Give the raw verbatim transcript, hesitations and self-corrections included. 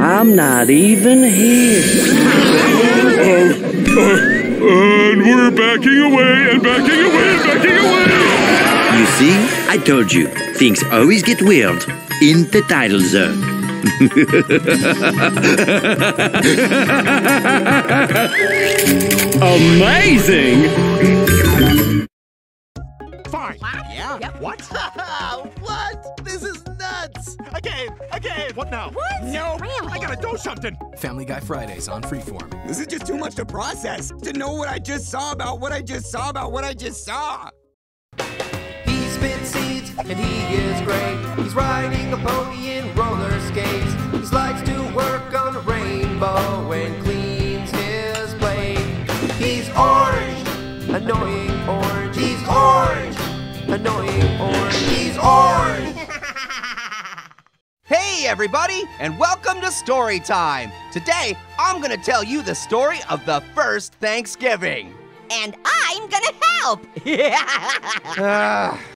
I'm not even here. And we're backing away and backing away and backing away. You see, I told you, things always get weird in the tidal zone. Amazing! Fine. What? Yeah. Yep. What? What? This is nuts! Again, again. What now? What? No, Really? I gotta do something. Family Guy Fridays on Freeform. This is just too much to process. To know what I just saw about what I just saw about what I just saw. He spits seeds and he is great. He's riding a pony in roller skates. He likes to work on a rainbow and cleans his plate. He's orange, annoying orange. He's orange, annoying orange. He's orange. Hey everybody, and welcome to Story Time. Today, I'm gonna tell you the story of the first Thanksgiving. And I'm gonna help! Ah,